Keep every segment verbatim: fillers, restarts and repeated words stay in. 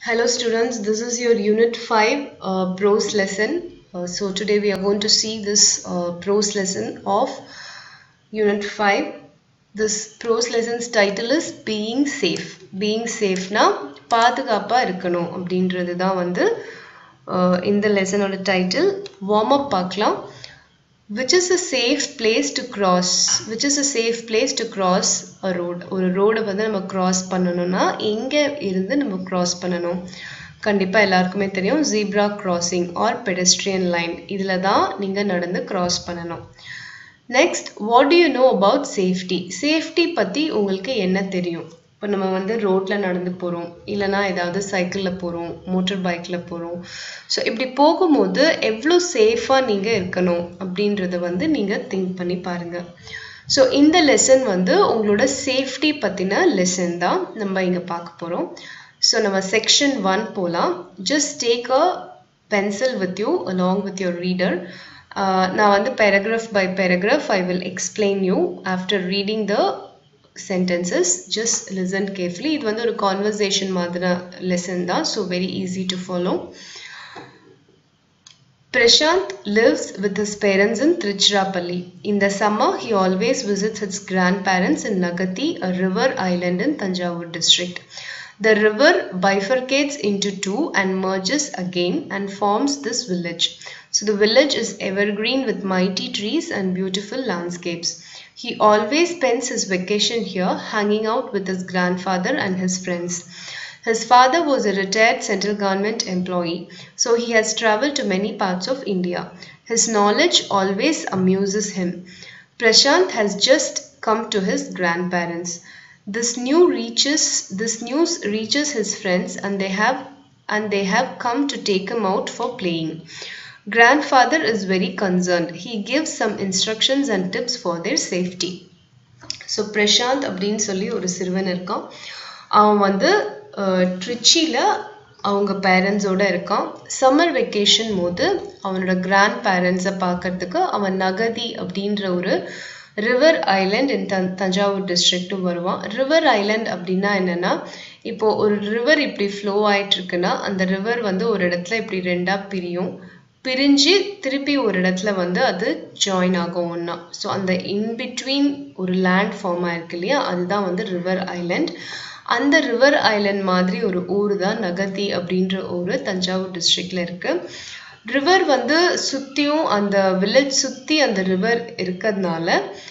Hello students, this is your unit five uh, prose lesson. Uh, so today we are going to see this uh, prose lesson of unit five. This prose lesson's title is Being Safe. Being safe na பாதுகாப்பா இருக்கணும் அப்படின்றது தான் வந்து இந்த லெசனோட title. Warm up பார்க்கலாம். Which is a safe place to cross? Which is a safe place to cross a road? ஒரு ரோடை வந்து நம்ம cross பண்ணணும்னா எங்கே இருந்து நம்ம cross பண்ணணும்? கண்டிப்பாக எல்லாருக்குமே தெரியும் zebra crossing or pedestrian line. இதில் தான் நீங்கள் நடந்து cross பண்ணணும். Next, what do you know about safety? Safety பற்றி உங்களுக்கு என்ன தெரியும்? இப்போ நம்ம வந்து ரோட்டில் நடந்து போகிறோம், இல்லைனா ஏதாவது சைக்கிளில் போகிறோம், மோட்டர் பைக்கில் போகிறோம். ஸோ இப்படி போகும்போது எவ்வளோ சேஃபாக நீங்கள் இருக்கணும் அப்படின்றத வந்து நீங்கள் திங்க் பண்ணி பாருங்கள். ஸோ இந்த லெசன் வந்து உங்களோட சேஃப்டி பற்றின லெசன் தான் நம்ம இங்கே பார்க்க போகிறோம். ஸோ நம்ம செக்ஷன் ஒன் போகலாம். Just take a pencil with you along with your reader. நான் வந்து paragraph by paragraph I will explain you after reading the sentences. Just listen carefully. இது வந்து ஒரு conversation மாதிரி lesson தான், so very easy to follow. Prashant lives with his parents in Tiruchirappalli. In the summer, he always visits his grandparents in Nagathi, a river island in Thanjavur district. The river bifurcates into two and merges again and forms this village. So the village is evergreen with mighty trees and beautiful landscapes. He always spends his vacation here, hanging out with his grandfather and his friends. His father was a retired central government employee, so he has traveled to many parts of India. His knowledge always amuses him. Prashant has just come to his grandparents. This new reaches, this news reaches his friends, and they have and they have come to take him out for playing. Grandfather is very concerned. He gives some instructions and tips for their safety. So Prashant அப்படின்னு சொல்லி ஒரு சிறுவன் இருக்கான். அவன் வந்து ட்ரிச்சியில் அவங்க பேரண்ட்ஸோடு இருக்கான். Summer vacation போது அவனோட கிராண்ட் பேரண்ட்ஸை பார்க்கறதுக்கு அவன் நகதி அப்படின்ற ஒரு ரிவர் ஐலண்ட் இன் தன் தஞ்சாவூர் டிஸ்ட்ரிக்ட்டும் வருவான். ரிவர் ஐலண்ட் அப்படின்னா என்னென்னா, இப்போது ஒரு ரிவர் இப்படி ஃப்ளோ ஆகிட்டுருக்குன்னா அந்த ரிவர் வந்து ஒரு இடத்துல இப்படி ரெண்டாக பிரியும். பிரிஞ்சு திருப்பி ஒரு இடத்துல வந்து அது ஜாயின் ஆகும் ஒன்றா. ஸோ அந்த இன்பிட்வீன் ஒரு லேண்ட் ஃபார்ம் ஆயிருக்கு இல்லையா, அதுதான் வந்து ரிவர் ஐலண்ட். அந்த ரிவர் ஐலண்ட் மாதிரி ஒரு ஊர் தான் நகதி அப்படின்ற ஊர் தஞ்சாவூர் டிஸ்ட்ரிக்டில் இருக்குது. ரிவர் வந்து சுற்றியும் அந்த வில்லேஜ் சுற்றி அந்த ரிவர் இருக்கிறதுனால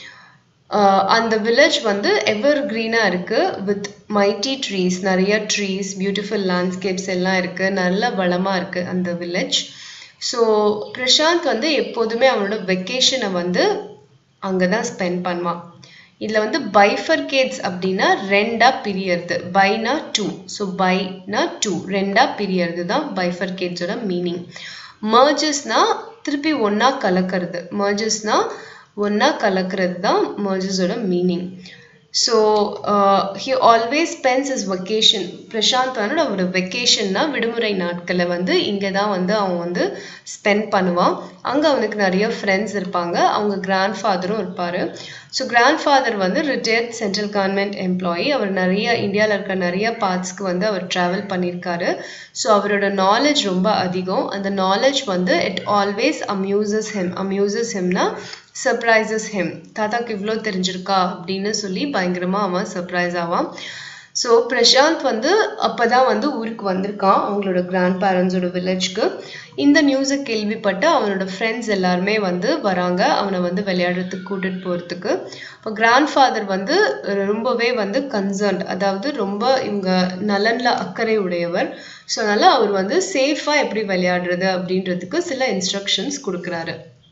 அந்த வில்லேஜ் வந்து எவர் க்ரீனாக இருக்குது. வித் மைட்டி ட்ரீஸ், நிறைய ட்ரீஸ், பியூட்டிஃபுல் லேண்ட்ஸ்கேப்ஸ் எல்லாம் இருக்குது. நல்ல வளமாக இருக்குது அந்த வில்லேஜ். ஸோ பிரசாந்த் வந்து எப்போதுமே அவனோட வெக்கேஷனை வந்து அங்கே தான் ஸ்பெண்ட் பண்ணுவான். இதில் வந்து பைஃபர்கேட்ஸ் அப்படின்னா ரெண்டாக பிரியறது. பைனா டூ, ஸோ பைனா டூ ரெண்டாக பிரியறது தான் பைஃபர்கேட்ஸோட மீனிங். மர்ஜஸ்னா திருப்பி ஒன்றா கலக்கிறது. மர்ஜஸ்னா ஒன்றா கலக்கிறது தான் மர்ஜஸோட meaning. So he always spends his vacation. Prashanth வந்து அவரோட வெக்கேஷன்னா விடுமுறை நாட்களை வந்து இங்கே தான் வந்து அவன் வந்து ஸ்பெண்ட் பண்ணுவான். அங்கே அவனுக்கு நிறைய ஃப்ரெண்ட்ஸ் இருப்பாங்க. அவங்க கிராண்ட் ஃபாதரும் இருப்பார். ஸோ கிராண்ட் ஃபாதர் வந்து ரிட்டையர்ட் சென்ட்ரல் கவர்மெண்ட் எம்ப்ளாயி. அவர் நிறைய இந்தியாவில் இருக்க நிறைய பார்ட்ஸ்க்கு வந்து அவர் ட்ராவல் பண்ணியிருக்காரு. ஸோ அவரோட நாலேஜ் ரொம்ப அதிகம். அந்த நாலேஜ் வந்து it always amuses him. Amuses ஹிம்னா சர்ப்ரைசஸ் ஹிம். தாத்தாக்கு இவ்வளோ தெரிஞ்சிருக்கா அப்படின்னு சொல்லி பயங்கரமாக அவன் சர்ப்ரைஸ் ஆவான். ஸோ பிரசாந்த் வந்து அப்போ தான் வந்து ஊருக்கு வந்திருக்கான், அவங்களோட கிராண்ட் பேரண்ட்ஸோட வில்லேஜ்க்கு. இந்த நியூஸை கேள்விப்பட்டு அவனோட ஃப்ரெண்ட்ஸ் எல்லாருமே வந்து வராங்க அவனை வந்து விளையாடுறதுக்கு கூட்டிகிட்டு போகிறதுக்கு. இப்போ கிராண்ட் ஃபாதர் வந்து ரொம்பவே வந்து கன்சர்ன்ட், அதாவது ரொம்ப இவங்க நலனில் அக்கறை உடையவர். ஸோ அதனால் அவர் வந்து சேஃபாக எப்படி விளையாடுறது அப்படின்றதுக்கு சில இன்ஸ்ட்ரக்ஷன்ஸ் கொடுக்குறாரு.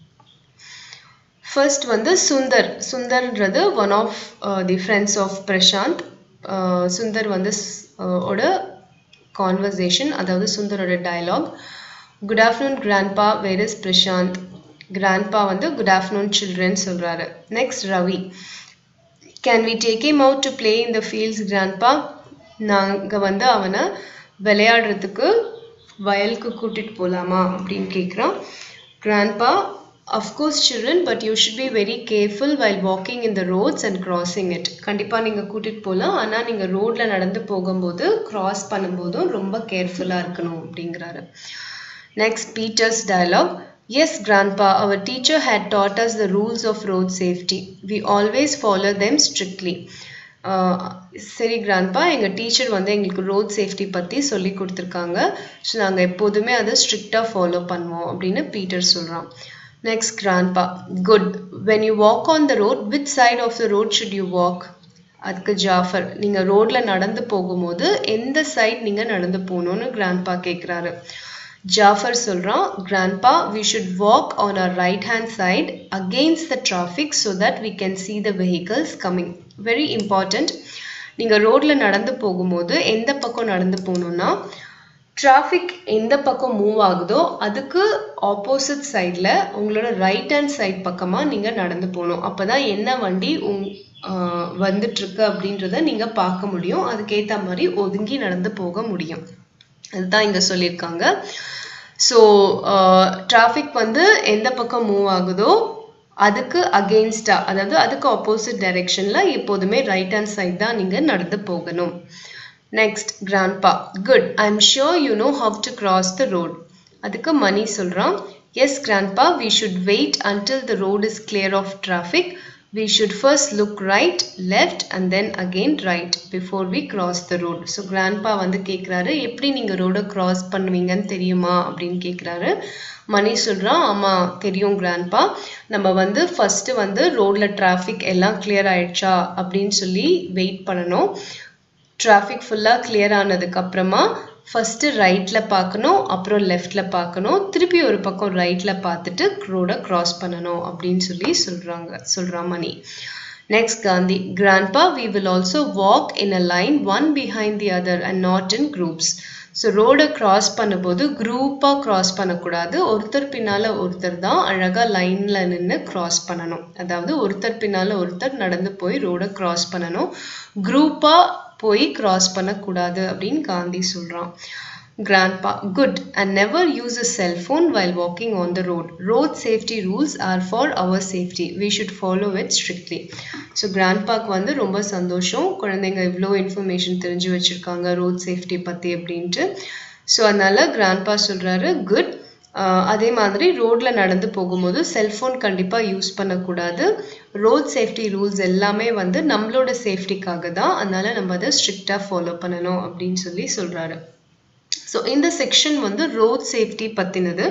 ஃபர்ஸ்ட் வந்து சுந்தர். சுந்தர்ன்றது one of the friends of Prashanth. Sundar வந்து ஓட கான்வர்சேஷன், அதாவது சுந்தரோட dialogue. Good afternoon grandpa, where is Prashanth? Grandpa வந்து குட் ஆஃப்டர்நூன் சில்ட்ரன் சொல்கிறாரு. Next Ravi. Can we take him out to play in the fields grandpa? நாங்கள் வந்து அவனை விளையாடுறதுக்கு வயலுக்கு கூட்டிகிட்டு போகலாமா அப்படின்னு கேட்குறான். Grandpa Of course children, but you should be very careful while walking in the roads and crossing it. கண்டிப்பா நீங்க கூட்டிட்டு போலாம், ஆனா நீங்க ரோட்ல நடந்து போகும்போது cross பண்ணும்போதும் ரொம்ப கேர்ஃபுல்லா இருக்கணும் அப்படிங்கறாரு. Next, Peter's dialogue. Yes, Grandpa, our teacher had taught us the rules of road safety. We always follow them strictly. சரி கிராண்ட்பா, எங்கள் டீச்சர் வந்து எங்களுக்கு ரோட் சேஃப்டி பற்றி சொல்லி கொடுத்துருக்காங்க. ஸோ நாங்கள் எப்போதுமே அதை ஸ்ட்ரிக்டாக ஃபாலோ பண்ணுவோம் அப்படின்னு பீட்டர் சொல்கிறான். Next grandpa, good. When you walk on the road, which side of the road should you walk? அதுக்கு ஜாஃபர், நீங்கள் ரோட்டில் நடந்து போகும்போது எந்த சைட் நீங்கள் நடந்து போகணுன்னு கிராண்ட்பா கேட்குறாரு. ஜாஃபர் சொல்கிறான், grandpa, we should walk on our right hand side against the traffic so that we can see the vehicles coming. Very important. நீங்கள் ரோட்டில் நடந்து போகும்போது எந்த பக்கம் நடந்து போகணுன்னா, டிராஃபிக் எந்த பக்கம் மூவ் ஆகுதோ அதுக்கு ஆப்போசிட் சைடில் உங்களோட ரைட் ஹேண்ட் சைட் பக்கமாக நீங்கள் நடந்து போகணும். அப்போ தான் என்ன வண்டி உங் வந்துட்டுருக்கு அப்படின்றத நீங்கள் பார்க்க முடியும். அதுக்கேற்ற மாதிரி ஒதுங்கி நடந்து போக முடியும். அதுதான் இங்கே சொல்லியிருக்காங்க. ஸோ டிராஃபிக் வந்து எந்த பக்கம் மூவ் ஆகுதோ அதுக்கு அகெயின்ஸ்டா, அதாவது அதுக்கு ஆப்போசிட் டைரெக்ஷனில் எப்போதுமே ரைட் ஹேண்ட் சைட் தான் நீங்கள் நடந்து போகணும். Next grandpa, good. I am sure you know how to cross the road. அதுக்கு மணி சொல்கிறான், yes grandpa, we should wait until the road is clear of traffic. We should first look right, left and then again right before we cross the road. So grandpa வந்து கேக்குறாரு, எப்படி நீங்க ரோட cross பண்ணுவீங்கன்னு தெரியுமா அப்படின்னு கேக்குறாரு. மணி சொல்றான், ஆமா தெரியும் கிராண்ட்பா, நம்ம வந்து ஃபர்ஸ்ட் வந்து ரோட்ல டிராஃபிக் எல்லாம் கிளியர் ஆயிடுச்சா அப்படின்னு சொல்லி வெயிட் பண்ணணும். டிராஃபிக் ஃபுல்லா கிளியர் ஆனதுக்கு அப்புறமா ஃபர்ஸ்ட் ரைட்ல பார்க்கணும், அப்புறம் லெஃப்ட்ல பார்க்கணும், திருப்பி ஒரு பக்கம் ரைட்ல பார்த்துட்டு ரோட கிராஸ் பண்ணணும் அப்படின்னு சொல்லி சொல்றாங்க சொல்றான் Mani. Next Gandhi, grandpa, we will also walk in a line one behind the other and not in groups. So ரோடை கிராஸ் பண்ணும்போது குரூப்பாக கிராஸ் பண்ணக்கூடாது, ஒருத்தர் பின்னால் ஒருத்தர் தான் அழகாக லைனில் நின்று கிராஸ் பண்ணணும். அதாவது ஒருத்தர் பின்னால் ஒருத்தர் நடந்து போய் ரோடை கிராஸ் பண்ணணும், குரூப்பாக போய் கிராஸ் பண்ணக்கூடாது அப்படின்னு காந்தி சொல்கிறான். Grandpa, good. And never use a cell phone while walking on the road. Road safety rules are for our safety. We should follow it strictly. So grandpaக்கு வந்து ரொம்ப சந்தோஷம், குழந்தைங்க இவ்வளோ இன்ஃபர்மேஷன் தெரிஞ்சு வச்சுருக்காங்க ரோட் சேஃப்டி பற்றி அப்படின்ட்டு. ஸோ அதனால் கிராண்ட்பா சொல்கிறாரு, குட். அதே மாதிரி ரோட்டில் நடந்து போகும்போது செல்ஃபோன் கண்டிப்பாக யூஸ் பண்ணக்கூடாது. ரோட் சேஃப்டி ரூல்ஸ் எல்லாமே வந்து நம்மளோட சேஃப்டிக்காக தான், அதனால் நம்ம அதை ஸ்ட்ரிக்டாக ஃபாலோ பண்ணணும் அப்படின்னு சொல்லி சொல்கிறாரு. ஸோ இந்த செக்ஷன் வந்து ரோட் சேஃப்டி பற்றினது.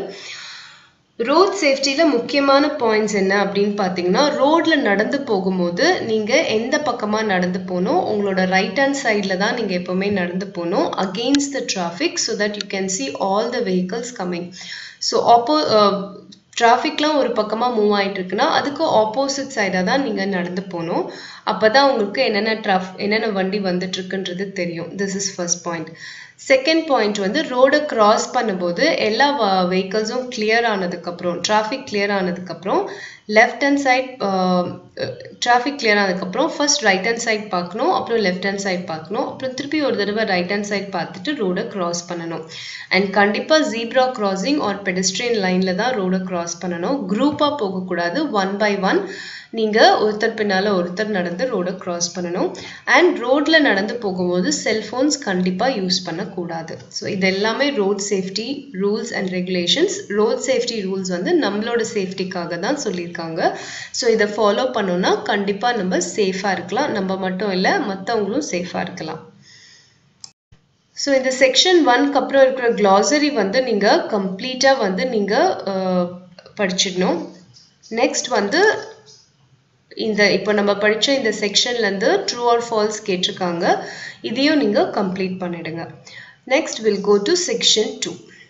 ரோட் சேஃப்டியில் முக்கியமான பாயிண்ட்ஸ் என்ன அப்படின்னு பார்த்தீங்கன்னா, ரோடில் நடந்து போகும்போது நீங்கள் எந்த பக்கமாக நடந்து போகணும், உங்களோட ரைட் ஹேண்ட் சைடில் தான் நீங்கள் எப்போவுமே நடந்து போகணும், against the traffic, so that you can see all the vehicles coming. So ஆப்போ டிராஃபிக்லாம் ஒரு பக்கமாக மூவ் ஆகிட்டு இருக்குன்னா அதுக்கு ஆப்போசிட் சைடாக தான் நீங்கள் நடந்து போகணும். அப்போ தான் உங்களுக்கு என்னென்ன ட்ராஃப் என்னென்ன வண்டி வந்துட்டுருக்குன்றது தெரியும். This is first point. Second point வந்து ரோடை கிராஸ் பண்ணும்போது எல்லா வெஹிக்கல்ஸும் கிளியர் ஆனதுக்கப்புறம், டிராஃபிக் கிளியர் ஆனதுக்கப்புறம் left hand side traffic clear ஆனதுக்கப்புறம் ஃபர்ஸ்ட் ரைட் ஹேண்ட் சைட் பார்க்கணும், அப்புறம் லெஃப்ட் ஹேண்ட் சைட் பார்க்கணும், அப்புறம் திருப்பி ஒரு தடவை ரைட் ஹேண்ட் சைட் பார்த்துட்டு ரோடை கிராஸ் பண்ணணும். அண்ட் கண்டிப்பாக ஜீப்ரா கிராசிங் ஆர் பெடஸ்ட்ரியன் லைனில் தான் ரோடை கிராஸ் பண்ணணும். குரூப்பாக போகக்கூடாது, ஒன் பை ஒன் நீங்கள் ஒருத்தர் பின்னால் ஒருத்தர் நடந்து ரோடை கிராஸ் பண்ணணும். அண்ட் ரோட்டில் நடந்து போகும்போது செல்ஃபோன்ஸ் கண்டிப்பாக யூஸ் பண்ணக்கூடாது. ஸோ இது எல்லாமே road safety rules and regulations. Road safety rules வந்து நம்மளோட சேஃப்டிக்காக தான் சொல்லியிருக்காங்க. ஸோ இதை ஃபாலோ பண்ணோன்னா கண்டிப்பாக நம்ம சேஃபாக இருக்கலாம், நம்ம மட்டும் இல்லை மற்றவங்களும் சேஃபாக இருக்கலாம். ஸோ இந்த செக்ஷன் ஒன்க்கு அப்புறம் இருக்கிற க்ளாசரி வந்து நீங்கள் கம்ப்ளீட்டாக வந்து நீங்கள் படிச்சிடணும். நெக்ஸ்ட் வந்து இந்த இப்போ நம்ம படித்த இந்த செக்ஷன்லேருந்து ட்ரூ ஆர் ஃபால்ஸ் கேட்டிருக்காங்க, இதையும் நீங்கள் கம்ப்ளீட் பண்ணிடுங்க. Next will go to section two.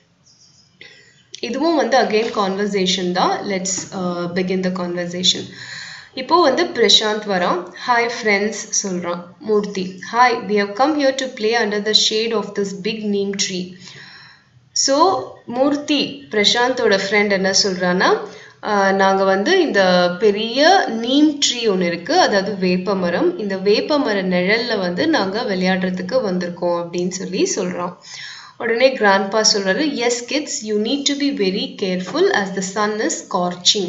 இதுவும் வந்து அகெயின் கான்வர்சேஷன் தான். Let's begin the conversation. இப்போ வந்து பிரசாந்த் வரான். ஹாய் ஃப்ரெண்ட்ஸ் சொல்கிறான். Murthy, hi, we have come here to play under the shade of this big neem tree. So Murthy பிரசாந்தோட ஃப்ரெண்ட் என்ன சொல்கிறான்னா, நாங்கள் வந்து இந்த பெரிய நீம் ட்ரீ ஒன்று இருக்குது, அதாவது வேப்ப மரம், இந்த வேப்ப மர நிழலில் வந்து நாங்கள் விளையாடுறதுக்கு வந்திருக்கோம் அப்படின்னு சொல்லி சொல்கிறோம். உடனே grandpa சொல்றாரு, yes kids, you need to be very careful as the sun is scorching.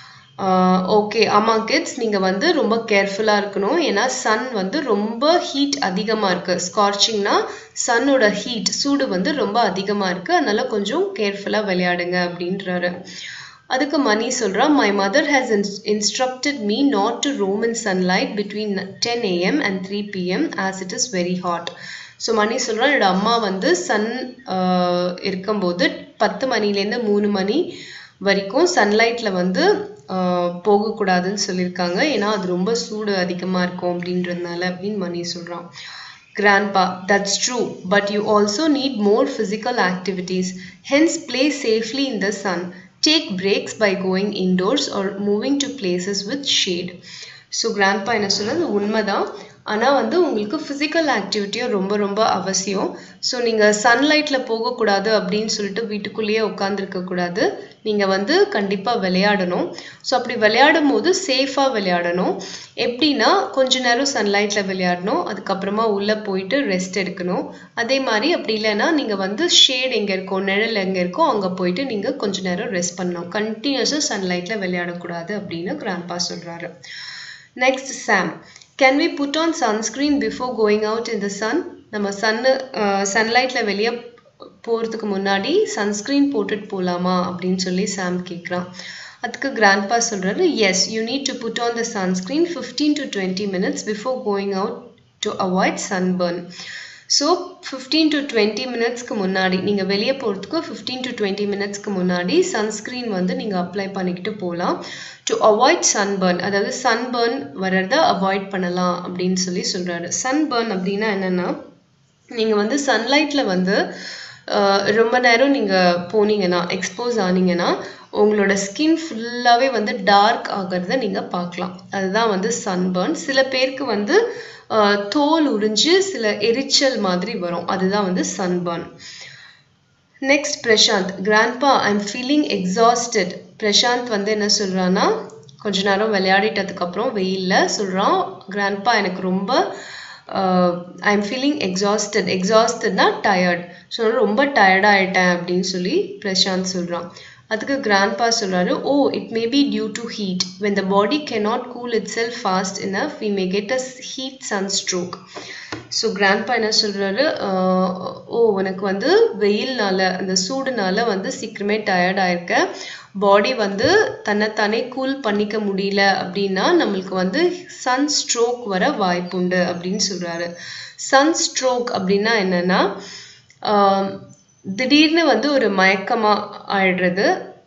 Okay ஆமா கிட்ஸ், நீங்கள் வந்து ரொம்ப கேர்ஃபுல்லாக இருக்கணும். ஏன்னா சன் வந்து ரொம்ப ஹீட் அதிகமாக இருக்குது. ஸ்கார்ச்சிங்னா சன்னோட ஹீட் சூடு வந்து ரொம்ப அதிகமாக இருக்குது. அதனால கொஞ்சம் கேர்ஃபுல்லாக விளையாடுங்க அப்படின்றாரு. அதுக்கு மணி சொல்கிறா, my mother has instructed me not to roam in sunlight between ten AM and three PM as it is very hot. So Mani சொல்கிறா, என்னோட அம்மா வந்து சன் இருக்கும்போது பத்து மணிலேருந்து மூணு மணி வரைக்கும் சன்லைட்டில் வந்து போகக்கூடாதுன்னு சொல்லியிருக்காங்க. ஏன்னா அது ரொம்ப சூடு அதிகமாக இருக்கும் அப்படின்றதுனால அப்படின்னு மணி சொல்கிறான். Grandpa, that's true, but you also need more physical activities. Hence, play safely in the sun. Take breaks by going indoors or moving to places with shade. So, Grandpa என்ன சொல்றது உண்மைதான். ஆனால் வந்து உங்களுக்கு ஃபிசிக்கல் ஆக்டிவிட்டியும் ரொம்ப ரொம்ப அவசியம். ஸோ நீங்கள் சன்லைட்டில் போகக்கூடாது அப்படின்னு சொல்லிட்டு வீட்டுக்குள்ளேயே உட்காந்துருக்கக்கூடாது. நீங்கள் வந்து கண்டிப்பாக விளையாடணும். ஸோ அப்படி விளையாடும் போது சேஃபாக விளையாடணும். எப்படின்னா கொஞ்ச நேரம் சன்லைட்டில் விளையாடணும், அதுக்கப்புறமா உள்ளே போயிட்டு ரெஸ்ட் எடுக்கணும். அதே மாதிரி அப்படி இல்லைன்னா நீங்கள் வந்து ஷேட் எங்கே இருக்கோ, நிழல் எங்கே இருக்கோ அங்கே போயிட்டு நீங்கள் கொஞ்ச நேரம் ரெஸ்ட் பண்ணணும். கண்டினியூஸாக சன்லைட்டில் விளையாடக்கூடாது அப்படின்னு கிராண்ட்பா சொல்கிறாரு. Next Sam, can we put on sunscreen before going out in the sun? நம்ம சன்னு சன்லைட்டில் வெளியே போகிறதுக்கு முன்னாடி சன்ஸ்க்ரீன் போட்டுட்டு போகலாமா அப்படின்னு சொல்லி சாம் கேட்குறான். அதுக்கு கிராண்ட்பா சொல்கிறாரு, yes, you need to put on the sunscreen fifteen to twenty minutes before going out to avoid sunburn. So fifteen to twenty மினிட்ஸ்க்கு முன்னாடி நீங்கள் வெளியே போகிறதுக்கு ஃபிஃப்டீன் டு டுவெண்ட்டி மினிட்ஸ்க்கு முன்னாடி சன்ஸ்க்ரீன் வந்து நீங்கள் அப்ளை பண்ணிக்கிட்டு போகலாம். டு அவாய்ட் சன்பர்ன், அதாவது சன்பர்ன் வர்றத அவாய்ட் பண்ணலாம் அப்படின்னு சொல்லி சொல்கிறாரு. சன்பர்ன் அப்படின்னா என்னென்னா, நீங்கள் வந்து சன்லைட்டில் வந்து ரொம்ப நேரம் நீங்கள் போனீங்கன்னா, எக்ஸ்போஸ் ஆனீங்கன்னா உங்களோட ஸ்கின் ஃபுல்லாகவே வந்து டார்க் ஆகிறத நீங்கள் பார்க்கலாம். அதுதான் வந்து சன்பர்ன். சில பேருக்கு வந்து தோல் உறிஞ்சு சில எரிச்சல் மாதிரி வரும், அதுதான் வந்து sunburn. Next Prashanth, grandpa I am feeling exhausted. Prashanth வந்து என்ன சொல்கிறான்னா, கொஞ்ச நேரம் விளையாடிட்டதுக்கப்புறம் வெயிலில் சொல்கிறான், கிராண்ட்பா எனக்கு ரொம்ப ஐ எம் ஃபீலிங் எக்ஸாஸ்டட். எக்ஸாஸ்டட்னா டயர்ட். ஸோ ரொம்ப டயர்டாகிட்டேன் அப்படின்னு சொல்லி பிரசாந்த் சொல்கிறான். அதுக்கு கிராண்ட்பா சொல்கிறாரு, oh it may be due to heat. When the body cannot cool itself fast enough we may get a heat sun stroke. So grandpa என்ன சொல்கிறாரு, ஓ உனக்கு வந்து வெயில்னால அந்த சூடுனால வந்து சீக்கிரமே டயர்ட் ஆயிருக்க, பாடி வந்து தன்னைத்தானே கூல் பண்ணிக்க முடியல அப்படின்னா நம்மளுக்கு வந்து சன் ஸ்ட்ரோக் வர வாய்ப்புண்டு அப்படின்னு சொல்கிறாரு. சன் ஸ்ட்ரோக் அப்படின்னா என்னென்னா, திடீர்னு வந்து ஒரு மயக்கமாக ஆயிடுறது.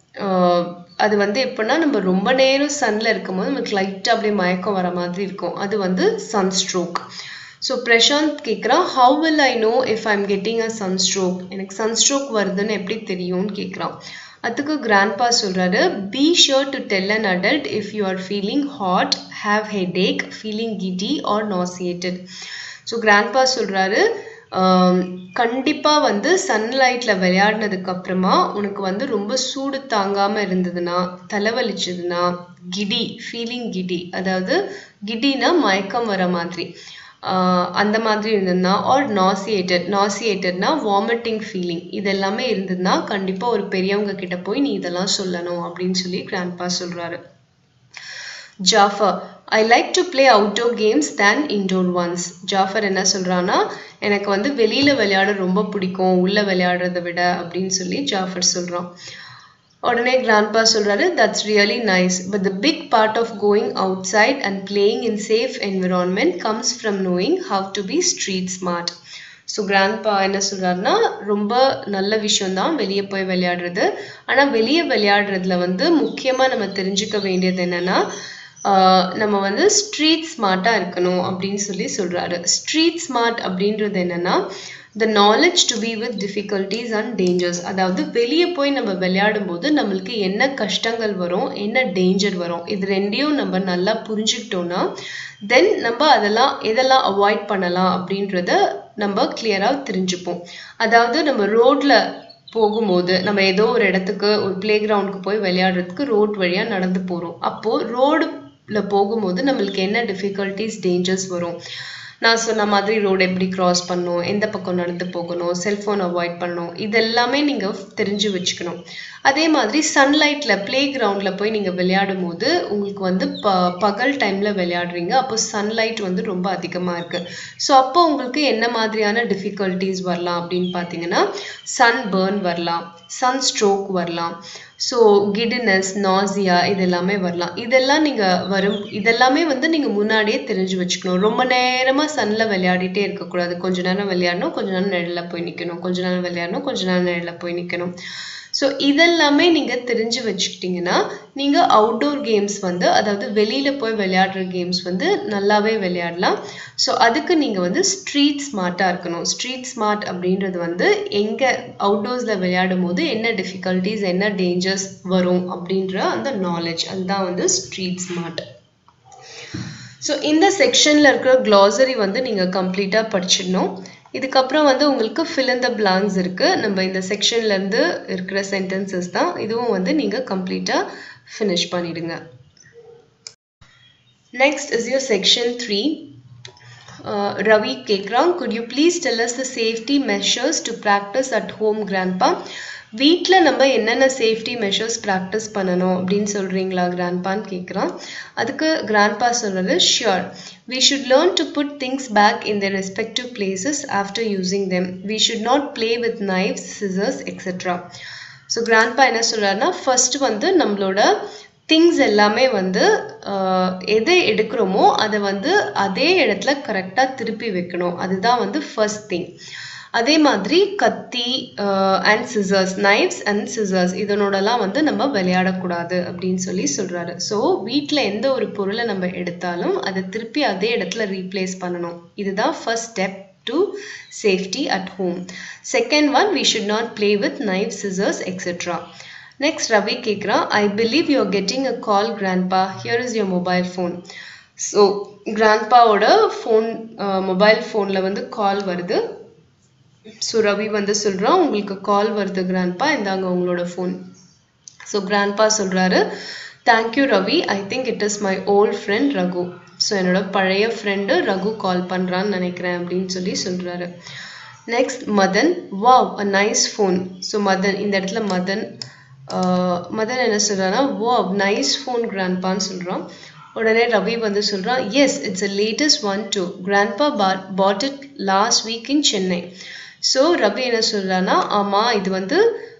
அது வந்து எப்படின்னா, நம்ம ரொம்ப நேரம் சன்னில் இருக்கும் போது நமக்கு லைட்டாக அப்படியே மயக்கம் வர மாதிரி இருக்கும், அது வந்து சன் ஸ்ட்ரோக். ஸோ பிரசாந்த் கேட்குறான், how will I know if I am getting a sun stroke, எனக்கு சன் ஸ்ட்ரோக் வருதுன்னு எப்படி தெரியும்னு கேட்குறான். அதுக்கு கிராண்ட்பா சொல்கிறாரு, be sure to tell an adult if you are feeling hot, have headache, feeling giddy or nauseated. So grandpa சொல்கிறாரு, கண்டிப்பாக வந்து சன்லைட்டில் விளையாடினதுக்கப்புறமா உனக்கு வந்து ரொம்ப சூடு தாங்காமல் இருந்ததுன்னா, தலைவலிச்சதுன்னா, கிடி ஃபீலிங் கிடி, அதாவது கிடினா மயக்கம் வர மாதிரி, அந்த மாதிரி இருந்ததுன்னா, ஆர் நாசியேட்டட், நாசியேட்டட்னா வாமிட்டிங் ஃபீலிங், இது எல்லாமே இருந்ததுன்னா கண்டிப்பாக ஒரு பெரியவங்க கிட்ட போய் நீ இதெல்லாம் சொல்லணும் அப்படின்னு சொல்லி கிராண்ட்பா சொல்கிறாரு. Jafar, I like to play outdoor games than indoor ones. Jafar என்ன சொல்கிறான்னா, எனக்கு வந்து வெளியில் விளையாட ரொம்ப பிடிக்கும் உள்ளே விளையாடுறத விட அப்படின்னு சொல்லி ஜாஃபர் சொல்கிறான். உடனே கிராண்ட்பா சொல்கிறாரு, that's really nice, but the big part of going outside and playing in safe environment comes from knowing how to be street smart. So grandpa என்ன சொல்கிறாருன்னா, ரொம்ப நல்ல விஷயம்தான் வெளியே போய் விளையாடுறது. ஆனால் வெளியே விளையாடுறதுல வந்து முக்கியமாக நம்ம தெரிஞ்சுக்க வேண்டியது என்னென்னா, நம்ம வந்து ஸ்ட்ரீட் ஸ்மார்ட்டாக இருக்கணும் அப்படின்னு சொல்லி சொல்கிறாரு. ஸ்ட்ரீட் ஸ்மார்ட் அப்படின்றது என்னென்னா, the knowledge to be with difficulties and dangers. அதாவது வெளியே போய் நம்ம விளையாடும் போது நம்மளுக்கு என்ன கஷ்டங்கள் வரும், என்ன டேஞ்சர் வரும், இது ரெண்டையும் நம்ம நல்லா புரிஞ்சுக்கிட்டோன்னா தென் நம்ம அதெல்லாம் எதெல்லாம் அவாய்ட் பண்ணலாம் அப்படின்றத நம்ம கிளியராக தெரிஞ்சுப்போம். அதாவது நம்ம ரோட்ல போகும்போது நம்ம ஏதோ ஒரு இடத்துக்கு ஒரு பிளே கிரவுண்டுக்கு போய் விளையாடுறதுக்கு ரோட் வழியாக நடந்து போகிறோம். அப்போது ரோடுல போகும்போது நம்மளுக்கு என்ன டிஃபிகல்ட்டிஸ் டேஞ்சர்ஸ் வரும், நான் சொன்ன மாதிரி ரோடு எப்படி கிராஸ் பண்ணணும், எந்த பக்கம் நடந்து போகணும், செல்ஃபோன் அவாய்ட் பண்ணணும், இதெல்லாமே நீங்கள் தெரிஞ்சு வச்சுக்கணும். அதே மாதிரி சன்லைட்டில் ப்ளே கிரவுண்டில் போய் நீங்கள் விளையாடும் போது உங்களுக்கு வந்து ப பகல் டைமில் விளையாடுறீங்க, அப்போ சன்லைட் வந்து ரொம்ப அதிகமாக இருக்குது. ஸோ அப்போ உங்களுக்கு என்ன மாதிரியான டிஃபிகல்ட்டிஸ் வரலாம் அப்படின்னு பார்த்தீங்கன்னா சன் பேர்ன் வரலாம், சன் ஸ்ட்ரோக் வரலாம், ஸோ கிடினஸ், நாசியா இதெல்லாமே வரலாம். இதெல்லாம் நீங்கள் வரும் இதெல்லாமே வந்து நீங்கள் முன்னாடியே தெரிஞ்சு வச்சுக்கணும். ரொம்ப நேரமாக சன்னில் விளையாடிட்டே இருக்கக்கூடாது. கொஞ்ச நேரம் விளையாடணும், கொஞ்ச நேரம் நிழலில் போய் நிற்கணும், கொஞ்ச நேரம் விளையாடணும், கொஞ்ச நேரம் நிழலில் போய் நிற்கணும். ஸோ இதெல்லாமே நீங்கள் தெரிஞ்சு வச்சுக்கிட்டிங்கன்னா நீங்கள் அவுட்டோர் கேம்ஸ் வந்து அதாவது வெளியில் போய் விளையாடுற கேம்ஸ் வந்து நல்லாவே விளையாடலாம். ஸோ அதுக்கு நீங்கள் வந்து ஸ்ட்ரீட் ஸ்மார்ட்டாக இருக்கணும். ஸ்ட்ரீட் ஸ்மார்ட் அப்படின்றது வந்து எங்கே அவுட்டோர்ஸில் விளையாடும் போது என்ன டிஃபிகல்ட்டிஸ் என்ன டேஞ்சர்ஸ் வரும் அப்படின்ற அந்த நாலேஜ், அதுதான் வந்து ஸ்ட்ரீட் ஸ்மார்ட். ஸோ இந்த செக்ஷனில் இருக்கிற க்ளாசரி வந்து நீங்கள் கம்ப்ளீட்டாக படிச்சிடணும். இதுக்கப்புறம் வந்து உங்களுக்கு fill in the blanks இருக்குது. நம்ம இந்த செக்ஷன்லேருந்து இருக்கிற சென்டென்சஸ் தான். இதுவும் வந்து நீங்கள் கம்ப்ளீட்டாக ஃபினிஷ் பண்ணிடுங்க. Next is your section three. Ravi கேட்குறான், could you please tell us the safety measures to practice at home grandpa? வீட்டில் நம்ம என்னென்ன சேஃப்டி மெஷர்ஸ் ப்ராக்டிஸ் பண்ணணும் அப்படின்னு சொல்கிறீங்களா கிராண்ட்பான்னு கேட்குறான். அதுக்கு கிராண்ட்பா சொல்கிறது, sure, we should learn to put things back in their respective places after using them. We should not play with knives, scissors, et cetera. So grandpa என்ன சொல்கிறாருன்னா, ஃபர்ஸ்ட் வந்து நம்மளோட திங்ஸ் எல்லாமே வந்து எதை எடுக்கிறோமோ அதை வந்து அதே இடத்துல கரெக்டாக திருப்பி வைக்கணும். அதுதான் வந்து ஃபர்ஸ்ட் திங். அதே மாதிரி கத்தி and scissors, knives and scissors இதனோடலாம் வந்து நம்ம விளையாடக்கூடாது அப்படின்னு சொல்லி சொல்கிறாரு. ஸோ வீட்டில் எந்த ஒரு பொருளை நம்ம எடுத்தாலும் அதை திருப்பி அதே இடத்துல ரீப்ளேஸ் பண்ணணும். இதுதான் first step to safety at home. Second one, we should not play with knives, scissors, et cetera. Next, Ravi கேட்குறான், I believe you are getting a call, grandpa. Here is your mobile phone. So கிராண்ட்பாவோட phone mobile ஃபோனில் வந்து கால் வருது. So Ravi வந்து சொல்கிறான், உங்களுக்கு கால் வருது grandpa, இந்தாங்க உங்களோட ஃபோன். ஸோ கிராண்ட்பா சொல்கிறாரு, thank you Ravi, I think it is my old friend Raghu. So என்னோட பழைய ஃப்ரெண்டு ரகு கால் பண்ணுறான்னு நினைக்கிறேன் அப்படின்னு சொல்லி சொல்கிறாரு. Next Madan, wow a nice phone. So Madan, இந்த இடத்துல மதன் மதன் என்ன சொல்கிறான்னா, வாவ் நைஸ் ஃபோன் கிராண்ட்பான்னு சொல்கிறான். உடனே ரவி வந்து சொல்கிறான், yes it's a latest one too, grandpa bought bought it last week in Chennai. So Ravi என்ன சொல்கிறான்னா, ஆமாம் இது வந்து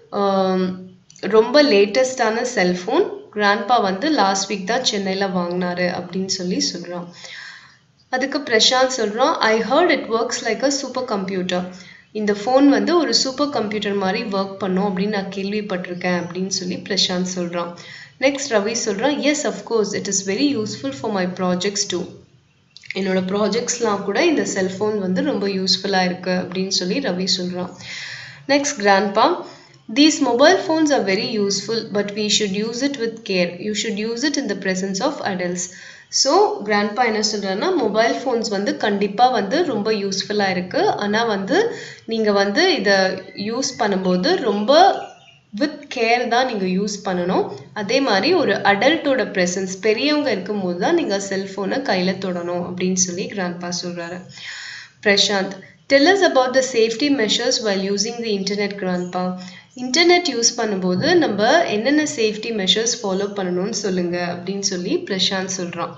ரொம்ப லேட்டஸ்டான செல்ஃபோன், கிராண்ட்பா வந்து லாஸ்ட் வீக் தான் சென்னையில் வாங்கினாரு அப்படின்னு சொல்லி சொல்கிறான். அதுக்கு பிரசாந்த் சொல்கிறான், I heard it works like a super computer. இந்த ஃபோன் வந்து ஒரு சூப்பர் கம்ப்யூட்டர் மாதிரி ஒர்க் பண்ணும் அப்படின்னு நான் கேள்விப்பட்டிருக்கேன் அப்படின்னு சொல்லி பிரசாந்த் சொல்கிறான். நெக்ஸ்ட் ரவி சொல்கிறான், yes of course it is very useful for my projects too. என்னோட ப்ராஜெக்ட்ஸ்லாம் கூட இந்த செல்ஃபோன் வந்து ரொம்ப யூஸ்ஃபுல்லாக இருக்குது அப்படின்னு சொல்லி ரவி சொல்கிறான். Next grandpa, these mobile phones are very useful but we should use it with care. You should use it in the presence of adults. So grandpa என்ன சொல்கிறாருன்னா, மொபைல் ஃபோன்ஸ் வந்து கண்டிப்பாக வந்து ரொம்ப யூஸ்ஃபுல்லாக இருக்குது, ஆனால் வந்து நீங்கள் வந்து இதை யூஸ் பண்ணும்போது ரொம்ப வித் கேர் தான் நீங்கள் யூஸ் பண்ணணும். அதே மாதிரி ஒரு அடல்ட்டோட ப்ரெசன்ஸ், பெரியவங்க இருக்கும்போது தான் நீங்கள் செல்ஃபோனை கையில் தொடணும் அப்படின்னு சொல்லி கிராண்ட்பா சொல்கிறாரு. Prashanth, tell us about the safety measures while using the internet, grandpa. Internet use பண்ணும்போது நம்ம என்னென்ன சேஃப்டி மெஷர்ஸ் ஃபாலோ பண்ணணும்னு சொல்லுங்க அப்படின்னு சொல்லி பிரசாந்த் சொல்கிறான்.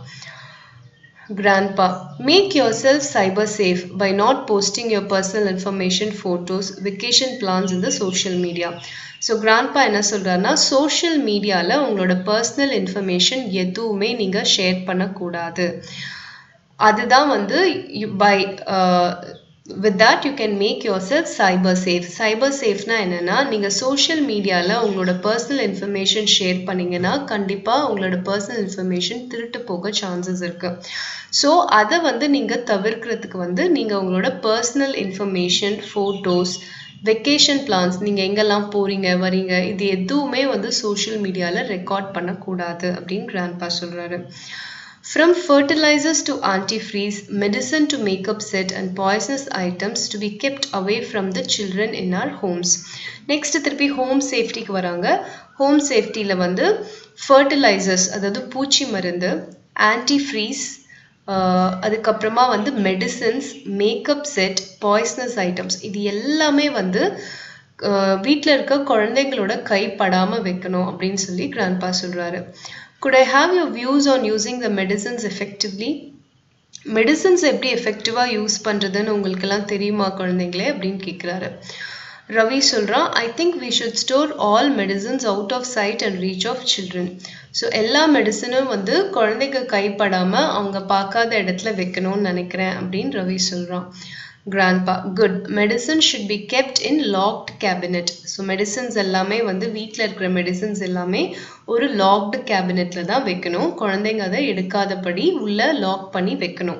Grandpa, make yourself cyber safe by not posting your personal information, photos, vacation plans in the social media. So grandpa என்ன சொல்கிறாருன்னா, சோஷியல் மீடியாவில் உங்களோட பர்சனல் இன்ஃபர்மேஷன் எதுவுமே நீங்கள் ஷேர் பண்ணக்கூடாது. அதுதான் வந்து by with that you can make yourself cyber safe. cyber safeனா என்னன்னா, நீங்கள் சோஷியல் மீடியாவில் உங்களோட பர்சனல் இன்ஃபர்மேஷன் ஷேர் பண்ணிங்கன்னா கண்டிப்பாக உங்களோட பர்சனல் இன்ஃபர்மேஷன் திருட்டு போக சான்சஸ் இருக்குது. ஸோ அதை வந்து நீங்கள் தவிர்க்கிறதுக்கு வந்து நீங்கள் உங்களோட personal information, photos, vacation plans, நீங்கள் எங்கெல்லாம் போகிறீங்க வரீங்க, இது எதுவுமே வந்து சோஷியல் மீடியாவில் ரெக்கார்ட் பண்ணக்கூடாது அப்படின்னு கிராண்ட்பா சொல்கிறாரு. From fertilizers to antifreeze, medicine to makeup set and poisonous items to be kept away from the children in our homes. Next திருப்பி ஹோம் சேஃப்டிக்கு வராங்க. ஹோம் சேஃப்டியில் வந்து ஃபர்டிலைசர்ஸ், அதாவது பூச்சி மருந்து, ஆன்டிஃப்ரீஸ், அதுக்கப்புறமா வந்து medicines, makeup set, poisonous items இது எல்லாமே வந்து வீட்டில் இருக்க குழந்தைங்களோட கை படாமல் வைக்கணும் அப்படின்னு சொல்லி கிராண்ட்பா சொல்கிறாரு. Could I have your views on using the medicines effectively? Medicines எப்படி எஃபெக்டிவாக யூஸ் பண்ணுறதுன்னு உங்களுக்கெல்லாம் தெரியுமா குழந்தைங்களே அப்படின்னு கேட்குறாரு. ரவி சொல்கிறான், I think we should store all medicines out of sight and reach of children. So எல்லா மெடிசனும் வந்து குழந்தைங்க கைப்படாமல் அவங்க பார்க்காத இடத்துல வைக்கணும்னு நினைக்கிறேன் அப்படின்னு ரவி சொல்கிறான். Grandpa, good. Medicine should be kept in locked cabinet. So medicines எல்லாமே வந்து வீட்டில் இருக்கிற மெடிசன்ஸ் எல்லாமே ஒரு லாக்டு கேபினெட்ல தான் வைக்கணும். குழந்தைங்க அதை எடுக்காதபடி உள்ள லாக் பண்ணி வைக்கணும்.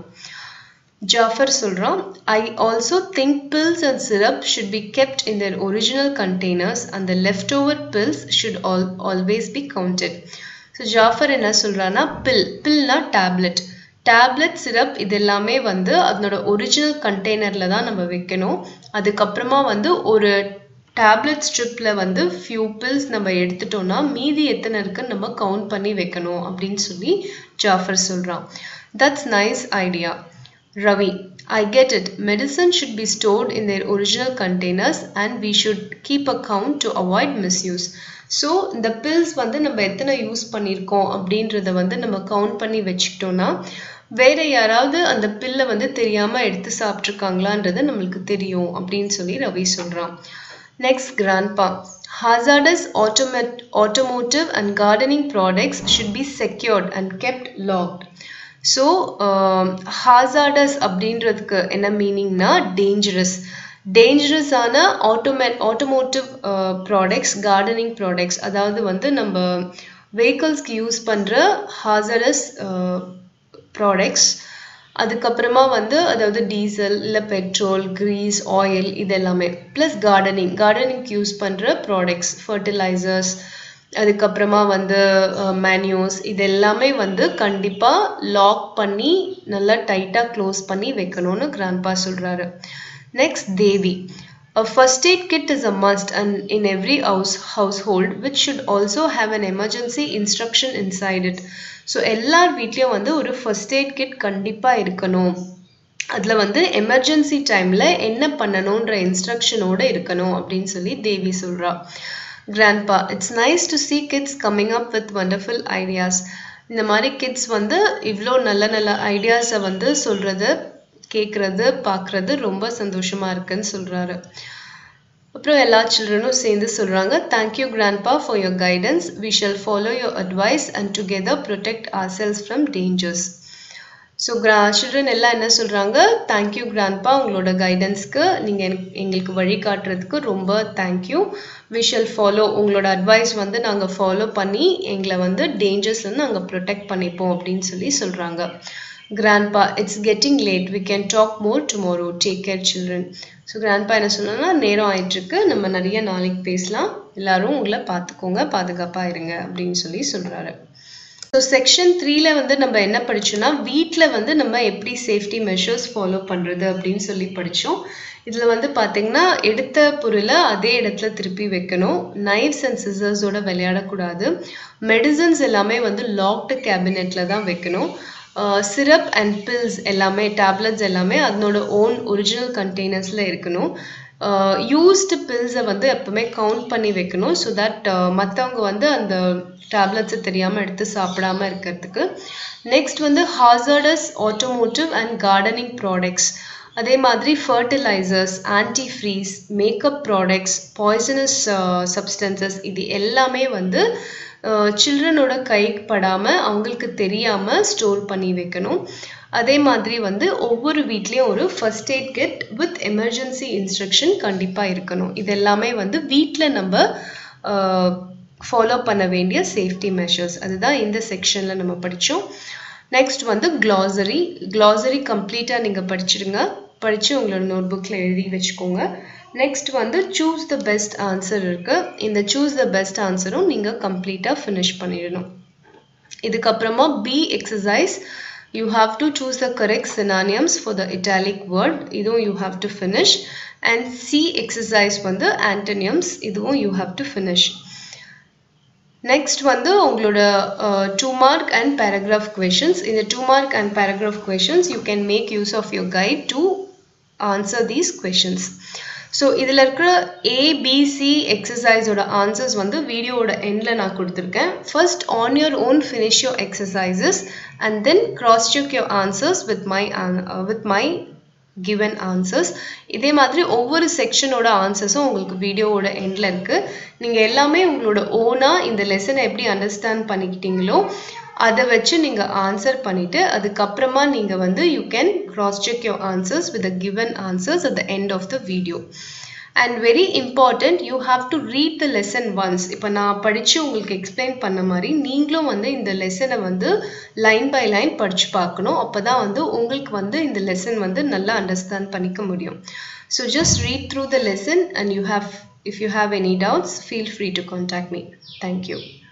Jafar சொல்றான், I also think pills and syrup should be kept in their original containers and the leftover pills should all, always be counted. So Jafar என்ன சொல்றான்னா, பில் பில்னா டேப்லெட் டேப்லெட் சிரப் இது எல்லாமே வந்து அதனோட ஒரிஜினல் கண்டெய்னரில் தான் நம்ம வைக்கணும். அதுக்கப்புறமா வந்து ஒரு டேப்லெட் ஸ்ட்ரிப்பில் வந்து ஃபியூ பில்ஸ் நம்ம எடுத்துட்டோம்னா மீதி எத்தனை இருக்குன்னு நம்ம கவுண்ட் பண்ணி வைக்கணும் அப்படின்னு சொல்லி ஜாஃபர் சொல்கிறான். That's nice idea. Ravi, I get it. Medicine should be stored in their original containers and we should keep a count to avoid misuse. So, இந்த pills வந்து நம்ம எத்தனை யூஸ் பண்ணியிருக்கோம் அப்படின்றத வந்து நம்ம கவுண்ட் பண்ணி வச்சுக்கிட்டோம்னா வேற யாராவது அந்த பில்லை வந்து தெரியாம எடுத்து சாப்பிட்ருக்காங்களான்றது நம்மளுக்கு தெரியும் அப்படின்னு சொல்லி ரவி சொல்றான். Next grandpa, hazardous automotive and gardening products should be secured and kept locked. So hazardous அப்படின்றதுக்கு என்ன மீனிங்னா டேஞ்சரஸ் டேஞ்சரஸான ஆட்டோமே ஆட்டோமோட்டிவ் ப்ராடக்ட்ஸ், கார்டனிங் ப்ராடக்ட்ஸ், அதாவது வந்து நம்ம வெஹிக்கிள்ஸ்க்கு யூஸ் பண்ணுற ஹாசரஸ் ப்ராடக்ட்ஸ், அதுக்கப்புறமா வந்து அதாவது டீசல் இல்லை பெட்ரோல், கிரீஸ், ஆயில் இது எல்லாமே, ப்ளஸ் கார்டனிங் கார்டனிங்க்கு யூஸ் பண்ணுற ப்ராடக்ட்ஸ், ஃபர்டிலைசர்ஸ், அதுக்கப்புறமா வந்து மேன்யூஸ் இது எல்லாமே வந்து கண்டிப்பாக லாக் பண்ணி நல்லா டைட்டாக க்ளோஸ் பண்ணி வைக்கணும்னு கிராண்ட்பா சொல்கிறாரு. Next Devi, a first aid kit is a must and in every house household which should also have an emergency instruction inside it. ஸோ எல்லார் வீட்லேயும் வந்து ஒரு ஃபர்ஸ்ட் எய்ட் கிட் கண்டிப்பாக இருக்கணும். அதில் வந்து எமர்ஜென்சி டைமில் என்ன பண்ணணுன்ற இன்ஸ்ட்ரக்ஷனோடு இருக்கணும் அப்படின்னு சொல்லி தேவி சொல்கிறா. Grandpa, it's nice to see kids coming up with wonderful ideas. இந்த மாதிரி கிட்ஸ் வந்து இவ்வளோ நல்ல நல்ல ஐடியாஸை வந்து சொல்கிறது, கேட்குறது, பார்க்குறது ரொம்ப சந்தோஷமாக இருக்குன்னு சொல்கிறாரு. அப்புறம் எல்லா சில்ட்ரனும் சேர்ந்து சொல்கிறாங்க, thank you grandpa for your guidance. We shall follow your advice and together protect ourselves from dangers. So கிரா சில்ட்ரன் எல்லாம் என்ன சொல்கிறாங்க, தேங்க்யூ கிராண்ட்பா உங்களோட கைடன்ஸ்க்கு, நீங்கள் எங்களுக்கு வழிகாட்டுறதுக்கு ரொம்ப தேங்க்யூ. வி ஷல் ஃபாலோ உங்களோட அட்வைஸ் வந்து நாங்கள் ஃபாலோ பண்ணி எங்களை வந்து டேஞ்சர்ஸ்லேருந்து நாங்கள் ப்ரொடெக்ட் பண்ணிப்போம் அப்படின்னு சொல்லி சொல்கிறாங்க. Grandpa, it's getting late, we can talk more tomorrow, take care children. So grandpa என்ன சொன்னா, நேரம் ஆயிட்டுருக்கு, நம்ம நிறைய நாளைக்கு பேசலாம், எல்லாரும் உங்களை பார்த்துக்கோங்க, பாதுகாப்பாக இருங்க அப்படின்னு சொல்லி சொல்கிறாரு. ஸோ செக்ஷன் த்ரீல வந்து நம்ம என்ன படிச்சோம்னா, வீட்டில் வந்து நம்ம எப்படி சேஃப்டி மெஷர்ஸ் ஃபாலோ பண்ணுறது அப்படின்னு சொல்லி படித்தோம். இதில் வந்து பார்த்தீங்கன்னா எடுத்த பொருளை அதே இடத்துல திருப்பி வைக்கணும், நைஃப்ஸ் அண்ட் சிசர்ஸோட விளையாடக்கூடாது, மெடிசன்ஸ் எல்லாமே வந்து லாக்டு கேபினெட்டில் தான் வைக்கணும், சிரப் அண்ட் பில்ஸ் எல்லாமே டேப்லெட்ஸ் எல்லாமே அதனோட ஓன் ஒரிஜினல் கண்டெய்னர்ஸில் இருக்கணும். யூஸ்டு பில்ஸை வந்து எப்பவுமே கவுண்ட் பண்ணி வைக்கணும், ஸோ தட் மற்றவங்க வந்து அந்த டேப்லெட்ஸை தெரியாமல் எடுத்து சாப்பிடாம இருக்கிறதுக்கு. நெக்ஸ்ட் வந்து hazardous automotive and gardening products, அதே மாதிரி fertilizers, antifreeze, makeup products, poisonous substances இது எல்லாமே வந்து சில்ட்ரனோட கைக்கு படாமல் அவங்களுக்கு தெரியாமல் ஸ்டோர் பண்ணி வைக்கணும். அதே மாதிரி வந்து ஒவ்வொரு வீட்லேயும் ஒரு first aid kit with emergency instruction கண்டிப்பாக இருக்கணும். இது எல்லாமே வந்து வீட்டில் நம்ம ஃபாலோ பண்ண வேண்டிய சேஃப்டி மெஷர்ஸ். அதுதான் இந்த செக்ஷனில் நம்ம படித்தோம். நெக்ஸ்ட் வந்து க்ளாசரி. க்ளாசரி கம்ப்ளீட்டாக நீங்கள் படிச்சிடுங்க, படித்து உங்களோட நோட் புக்கில் எழுதி வச்சுக்கோங்க. நெக்ஸ்ட் வந்து சூஸ் த பெஸ்ட் ஆன்சர் இருக்குது. இந்த சூஸ் த பெஸ்ட் ஆன்சரும் நீங்கள் கம்ப்ளீட்டாக ஃபினிஷ் பண்ணிடணும். இதுக்கப்புறமா B exercise, you have to choose the correct synonyms for the italic word, இதுவும் you have to finish. And C exercise வந்து antonyms, இதுவும் you have to finish. Next வந்து உங்களோட two mark and paragraph questions. In the two mark and paragraph questions, you can make use of your guide to answer these questions. So இதில் இருக்கிற A, B, C exercise ஓட answers வந்து வீடியோட எண்ட்ல நான் கொடுத்திருக்கேன். First on your own finish your exercises and then cross check your answers with my uh, with my given answers. இதே மாதிரி ஒவ்வொரு செக்ஷனோட ஆன்சர்ஸும் உங்களுக்கு வீடியோவோட எண்ட்ல இருக்கு. நீங்க எல்லாமே உங்களோட ஓனா இந்த லெசனை எப்படி அண்டர்ஸ்டாண்ட் பண்ணிக்கிட்டீங்களோ அதை வச்சு நீங்க ஆன்சர் பண்ணிட்டு அதுக்கப்புறமா நீங்க வந்து you can cross check your answers with the given answers at the end of the video. And very important, you have to read the lesson once. இப்போ நான் படிச்சு உங்களுக்கு எக்ஸ்பிளைன் பண்ண மாதிரி நீங்களும் வந்து இந்த லெசனை வந்து லைன் பை லைன் படிச்சு பார்க்கணும். அப்பதான் வந்து உங்களுக்கு வந்து இந்த லெசன் வந்து நல்லா அண்டர்ஸ்டாண்ட் பண்ணிக்க முடியும். So just read through the lesson and you have if you have any doubts, feel free to contact me. Thank you.